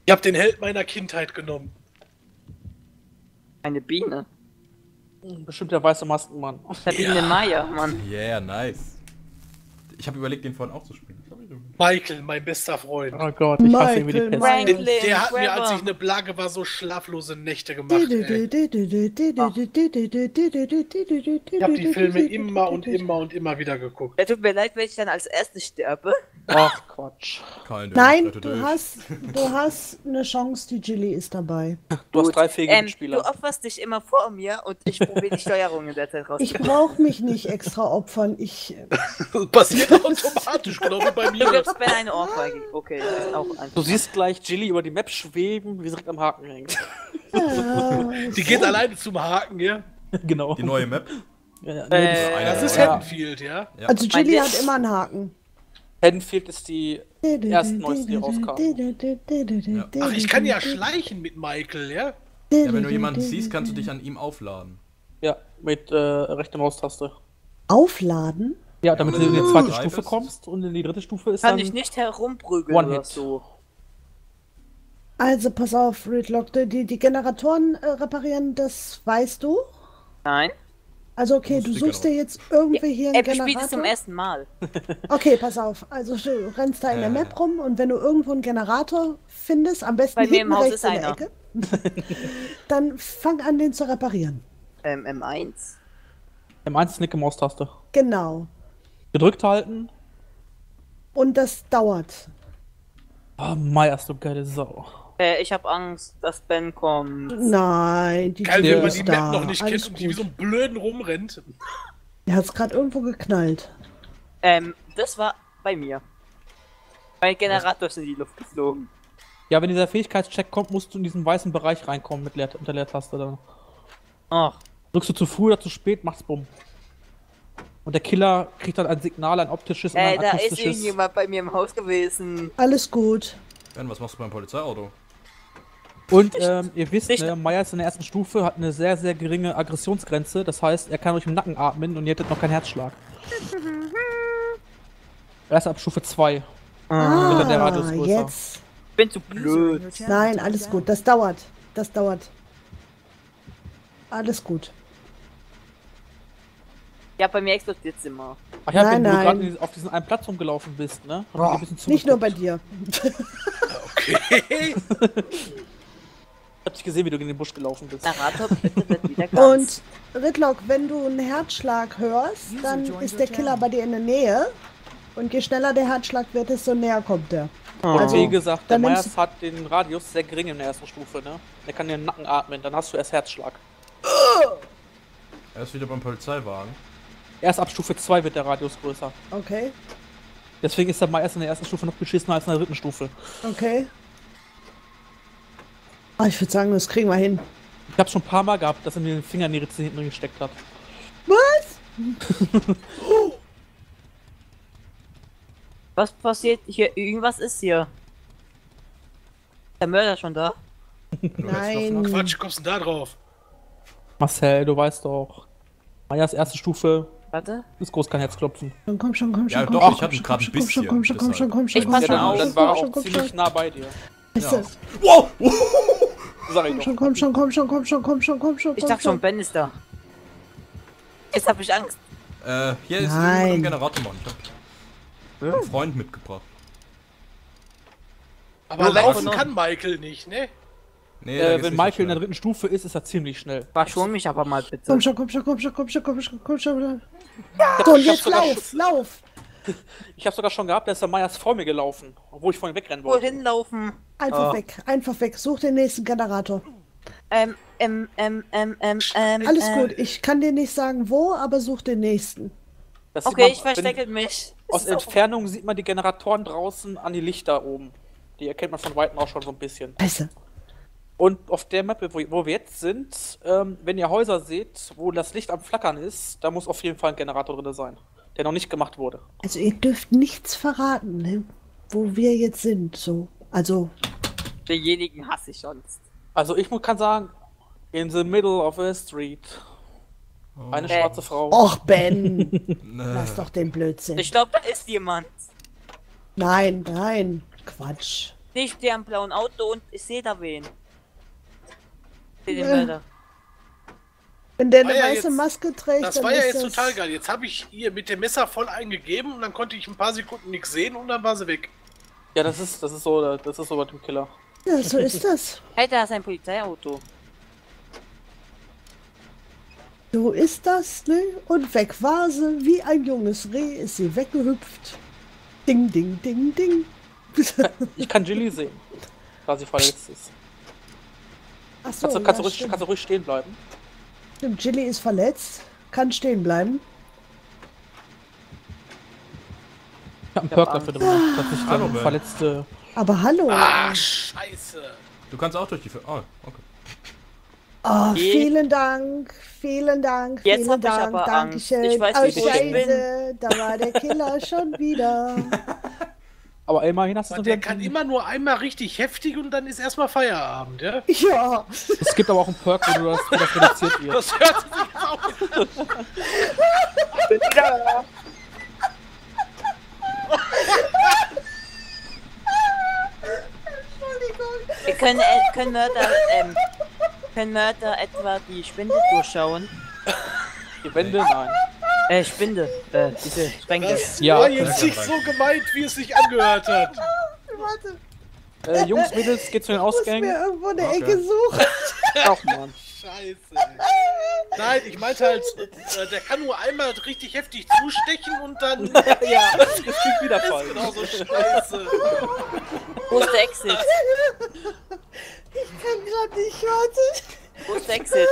Ich hab den Held meiner Kindheit genommen. Eine Biene. Bestimmt der weiße Maskenmann. Der Biene Maya, Mann. Yeah, nice. Ich habe überlegt, den vorhin auch zu spielen. Michael, mein bester Freund. Oh Gott, ich hasse ihn wie die Michael Pest. Franklin, Der hat mir, als Trevor. ich eine Plage war, so schlaflose Nächte gemacht. Ey. Ich hab die Filme immer und immer und immer wieder geguckt. Ja, tut mir leid, wenn ich dann als erstes sterbe. Ach Quatsch. Kein Nein, du hast eine Chance, die Jilly ist dabei. Du hast 3 fähige Du Mitspieler. opferst dich immer vor mir und ich probiere die Steuerung in der Zeit raus. Ich brauche mich nicht extra opfern. Passiert automatisch, genau wie bei Du mir. gibst mir eine Ohrfeige. Okay, das ist auch einfach. Du siehst gleich Jilly über die Map schweben, wie sie direkt am Haken hängt. Die geht alleine zum Haken, ja? Genau. Die neue Map. Ja, Das ist ja. Haddonfield, ja? Ja. Also Jilly Mein hat immer einen Haken. Haddonfield ist die erste neueste, die rauskam. Ach, ich kann ja schleichen mit Michael, ja? Ja, wenn du jemanden siehst, kannst du dich an ihm aufladen. Ja, mit rechter Maustaste. Aufladen? Ja, damit Ja, du in die wenn du zweite bereit Stufe bist. kommst und in die dritte Stufe ist Kann dann ich nicht herumprügeln One oder Hit. so. Also pass auf, Redlock, die Generatoren reparieren, das weißt du? Nein. Also okay, du Musst die suchst dir Generator- jetzt irgendwie hier einen Er spielt es zum Generator. ersten Mal. Okay, pass auf. Also du rennst da in der Map rum und wenn du irgendwo einen Generator findest, am besten Bei mir hinten im Haus rechts ist in der einer. Ecke, dann fang an, den zu reparieren. M1. im 1 Nick Maustaste. Genau. Gedrückt halten. Und das dauert. Ah, Meier, du geile Sau. Ich hab Angst, dass Ben kommt. Nein, die Geil, Jilly wenn man ist die da. Map noch nicht Alles kennt und die wie gut. so einen Blöden rumrennt. Der hat's gerade irgendwo geknallt. Das war bei mir. Mein Generator ist in die Luft geflogen. Ja, wenn dieser Fähigkeitscheck kommt, musst du in diesen weißen Bereich reinkommen mit der Leertaste dann. Ach, Drückst du zu früh oder zu spät, macht's bumm. Und der Killer kriegt dann ein Signal, ein optisches und ein da ist akustisches. irgendjemand bei mir im Haus gewesen. Alles gut. Ben, was machst du beim Polizeiauto? Und ihr wisst, Nicht- ne, Meier ist in der ersten Stufe, hat eine sehr, sehr geringe Aggressionsgrenze. Das heißt, er kann euch im Nacken atmen und ihr hättet noch keinen Herzschlag. Erst ab Stufe 2. Wird dann der Radius größer. Jetzt. Ich bin zu blöd. Nein, alles gut. Das dauert. Das dauert. Alles gut. Ja, bei mir explodiert es immer. Ach ja, wenn Nein, du nein. gerade auf diesen einen Platz rumgelaufen bist, ne? Oh, Ein bisschen nicht nur bei zugeguckt. dir. Okay. Ich hab dich gesehen, wie du in den Busch gelaufen bist. Generator bitte wird wieder ganz. Und Ridlock, wenn du einen Herzschlag hörst, dann ist der Killer bei dir in der Nähe. Und je schneller der Herzschlag wird, desto näher kommt er. Und wie gesagt, der dann nimmst Meyers hat den Radius sehr gering in der ersten Stufe, ne? Der kann dir den Nacken atmen, dann hast du erst Herzschlag. Er ist wieder beim Polizeiwagen. Erst ab Stufe 2 wird der Radius größer. Okay, Deswegen ist der Meyers in der ersten Stufe noch beschissener als in der dritten Stufe. okay. Ah, ich würde sagen, das kriegen wir hin. Ich hab's schon ein paar Mal gehabt, dass er mir den Finger in die Ritze hinten gesteckt hat. Was? Was passiert hier? Irgendwas ist hier. Ist der Mörder schon da? Nein. Quatsch, wie kommst du denn da drauf? Marcel, du weißt doch. Meyers erste Stufe Warte. ist groß kein Herzklopfen. Komm schon, komm schon. Ja, komm doch, schon, ich hatte komm gerade ein schon, komm schon, bisschen, komm schon, komm schon, komm schon, Ich komm pass schon, schon auf. Dann war er komm schon, auch komm ziemlich schon. nah bei dir. Scheiße. Wow! Sag ich doch. Komm schon, komm schon, komm schon, komm schon, komm schon. Ich komm dachte schon, Ben ist da. Jetzt habe ich Angst. Hier ist Nein. irgendwo ein Generator, Mann. Ich hab einen Freund mitgebracht. Aber Nur weg laufen von kann Michael nicht, ne? Nee, da geht's Wenn nicht so Michael in der schnell. dritten Stufe ist, ist er ziemlich schnell. Verschon mich aber mal bitte. Komm schon, komm schon, komm schon, komm schon, komm schon, komm schon. Ich So, hab jetzt sogar lauf, lauf. Ich habe sogar schon gehabt, da ist der Meyers vor mir gelaufen, obwohl ich vorhin wegrennen wollte. Wohin laufen? Einfach weg, einfach weg. Such den nächsten Generator. Alles gut, ich kann dir nicht sagen wo, aber such den nächsten. Das sieht Okay, man, ich verstecke mich. Aus Entfernung sieht man die Generatoren draußen an die Lichter oben. Die erkennt man von Weitem auch schon so ein bisschen. Scheiße. Und auf der Mappe, wo wir jetzt sind, wenn ihr Häuser seht, wo das Licht am Flackern ist, da muss auf jeden Fall ein Generator drin sein, der noch nicht gemacht wurde. Also ihr dürft nichts verraten, ne? Wo wir jetzt sind, so. Also, Denjenigen hasse ich sonst. Also ich kann sagen, in the middle of a street. Eine schwarze Frau. och Ben, Nee. lass doch den Blödsinn. Ich glaube, da ist jemand. Nein, nein, Quatsch. Ich stehe am blauen Auto und ich sehe da wen. Ich sehe den Mörder. Wenn der eine War ja weiße jetzt- Maske trägt, Das dann war ja ist jetzt das... total geil. Jetzt habe ich ihr mit dem Messer voll eingegeben und dann konnte ich ein paar Sekunden nichts sehen und dann war sie weg. Ja, das ist so bei dem Killer. Ja, so ist das. Hey, da ist ein Polizeiauto. So ist das, ne? Und weg war sie, wie ein junges Reh ist sie weggehüpft. Ding, ding, ding, ding. Ich kann Jilly sehen, da sie verletzt ist. Achso, Kannst du ruhig stehen bleiben? Stimmt, Jilly ist verletzt, kann stehen bleiben. Ich hab einen Perk dafür gemacht, dass ich Hallo, dann Ben. verletzte... Aber hallo. Ah, scheiße. Du kannst auch durch die... Oh, okay. Oh, Je- vielen Dank, vielen Dank, Jetzt vielen hab ich Dank, aber Dankeschön. Angst. Ich weiß Oh, nicht, wo ich Scheiße, da war der Killer schon wieder. Aber immerhin hast du es Der kann immer nur einmal richtig heftig und dann ist erstmal Feierabend, ja? Ja, Es gibt aber auch einen Perk, wo das reduziert wird. Das hört sich jetzt auch an. Entschuldigung. Wir können Mörder etwa die Spinde durchschauen. Die Wände, nein. Spinde. Diese Sprengel. Das Ja, war okay. jetzt nicht so gemeint, wie es sich angehört hat. Warte, Jungs, Mädels, geht zu den ich muss Ausgängen. mir irgendwo eine Okay. Ecke suchen. Ach man. Scheiße. Nein, ich meinte halt, der kann nur einmal richtig heftig zustechen und dann... Ja, das kriegt wieder fallen. Genau so scheiße. Wo ist der Exit? Ich kann gerade nicht warten. Wo ist der Exit?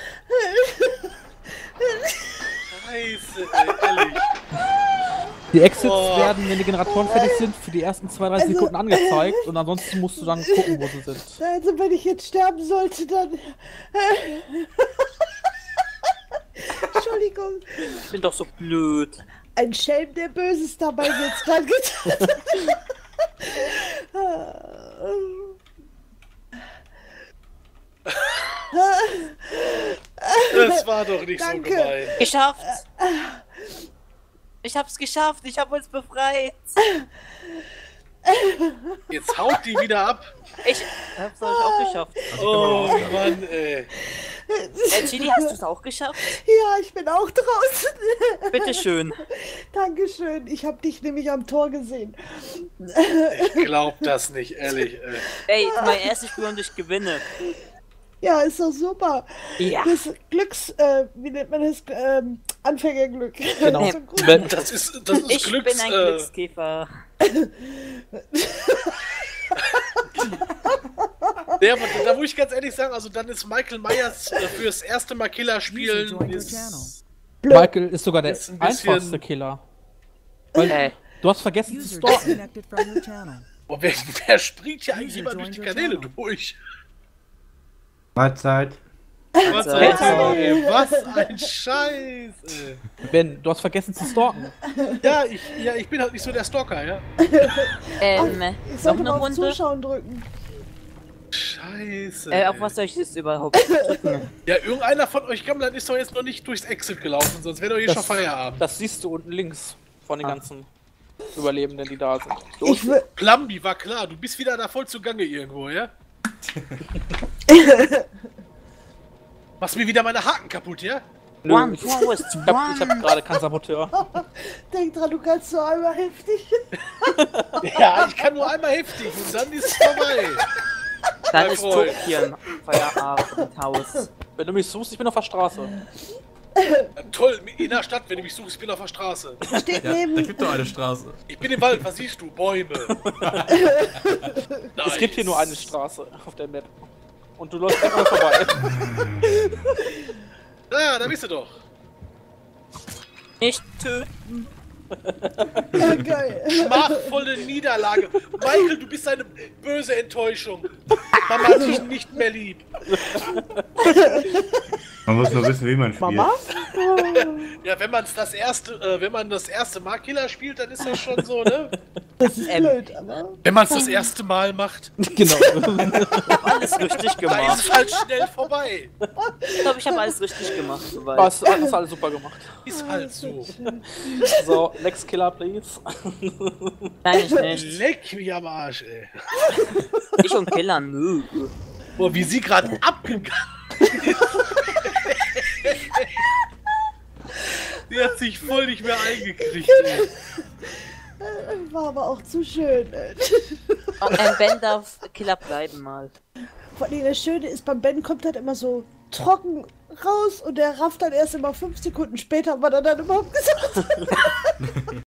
Scheiße, ey, ehrlich. Die Exits Oh. werden, wenn die Generatoren fertig sind, für die ersten 2-3 Sekunden angezeigt und ansonsten musst du dann gucken, wo sie sind. Also wenn ich jetzt sterben sollte, dann... Entschuldigung. Ich bin doch so blöd. Ein Schelm, der Böses dabei wird's dran getan. Das war doch nicht Danke. so gemein. Geschafft! Ich hab's geschafft, ich hab uns befreit. Jetzt haut die wieder ab. Ich hab's euch auch geschafft. Oh Mann, ey. Chili, hast du's auch geschafft? Ja, ich bin auch draußen. Bitteschön. Dankeschön. Ich habe dich nämlich am Tor gesehen. Ich glaub das nicht, ehrlich, ey. Ey, mein erstes Spiel und ich gewinne. Ja, ist doch super. Ja. Das wie nennt man das? Anfängerglück. Genau. So gut. Das ist Ich Glücks... bin ein Glückskäfer. Ja, aber da muss ich ganz ehrlich sagen, also dann ist Michael Myers fürs erste Mal Killer spielen ist... Michael ist sogar der Ist ein bisschen- einfachste Killer. Weil du hast vergessen zu stalken. Oh, wer springt hier eigentlich immer durch die Kanäle durch? Mahlzeit. Was, Alter. ey, was ein Scheiß, ey. Ben, du hast vergessen zu stalken. Ja, ich bin halt nicht so der Stalker, ja? Ich Noch sollte eine mal auf Runde? Zuschauen drücken. Scheiße. Auf was soll ich jetzt überhaupt drücken? Ja, irgendeiner von euch Gammlern ist doch jetzt noch nicht durchs Exit gelaufen, sonst wäre doch hier schon Feierabend. Das siehst du unten links von den ganzen Überlebenden, die da sind. Ich will. Plambi, war klar, du bist wieder da voll zugange irgendwo, ja? Machst mir wieder meine Haken kaputt, ja? Nö, One ich forward, hab gerade keinen Saboteur. Denk dran, du kannst so einmal heftig. Ja, ich kann nur einmal heftig und dann ist es vorbei. Dann Mein ist Freund. Tokio Feierabend im Haus. Wenn du mich suchst, ich bin auf der Straße. Toll, in der Stadt, wenn du mich suchst, ich bin auf der Straße. Steht Ja, da neben. gibt doch eine Straße. Ich bin im Wald, was siehst du? Bäume. Es gibt hier nur eine Straße auf der Map. Und du läufst immer vorbei. Ja, da bist du doch. Nicht töten. Ja, geil. Schmachvolle Niederlage. Michael, du bist eine böse Enttäuschung. Mama hat dich nicht mehr lieb. Man muss nur wissen, wie man spielt. Mama? Ja, wenn man das erste Mal Killer spielt, dann ist das schon so, ne? Das ist blöd, aber... Wenn man es das erste Mal macht, Genau. Ich hab alles richtig da gemacht. ist es halt schnell vorbei. Ich glaube, ich habe alles richtig gemacht. Soweit. Hast alles super gemacht. Ist halt so. So, next Killer, please. Nein, ich nicht. Leck mich am Arsch, ey. Ich und Killer, nö. Boah, wie sie gerade abgegangen ist. Die hat sich voll nicht mehr eingekriegt, ey. War aber auch zu schön. Ben darf Killer bleiben mal. Vor allem das Schöne ist, beim Ben kommt halt immer so trocken raus und der rafft dann erst immer 5 Sekunden später, was er dann überhaupt gesagt hat.